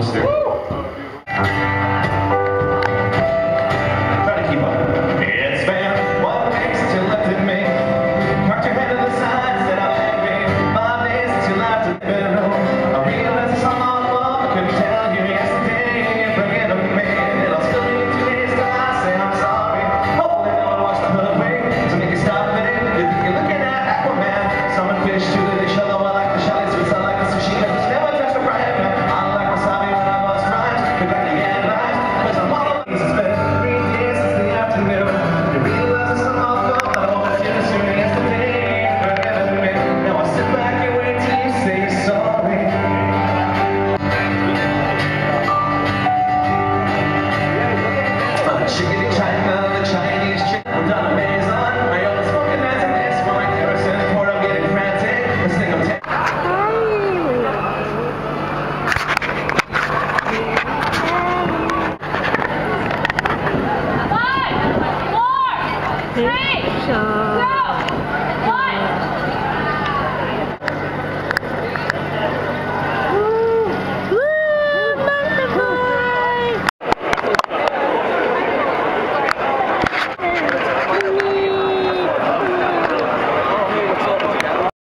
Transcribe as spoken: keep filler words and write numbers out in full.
Twister. Try to keep up. It's been one day since you looked at me. Parked your head to the side, said I'm angry. Five days since you left at the bedroom. I realized it's all my fault. I couldn't tell you yesterday. Bring it to me. It'll still be two days till I say I'm sorry. Hopefully no one wants to put away to make you stop it. You think you're looking at Aquaman. Someone fish to the dish, although I like the Shelly sweets. I like the sushi, cause it's never touched a Brian Man. I like wasabi when I bust rhymes. We're back again, right? Cause I'm all over. It's been three days since the afternoon. You realize it's not my fault. I hope that you're assuming yesterday. Forgive me. Now I sit back and wait till you say you're sorry. Chicken in China, the Chinese chick. I'm done Amazon. My own smoking that's a mess. For my kerosene pour, I'm getting frantic. This thing I'm taking. Five, four, three, two.